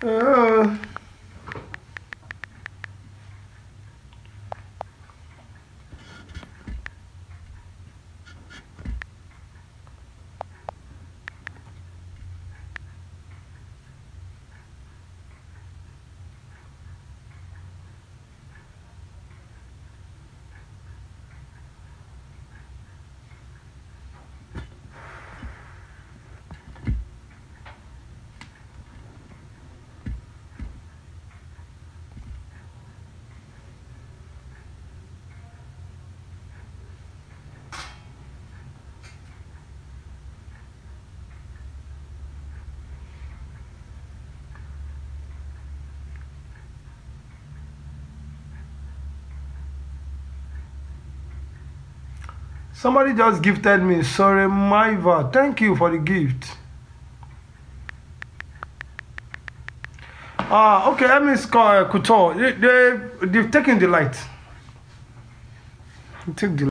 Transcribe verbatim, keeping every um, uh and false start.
Uh, Somebody just gifted me. Sorry, Maiva. Thank you for the gift. Ah, uh, okay. Let me call uh, Couture. They, they, they've taken the light. Take the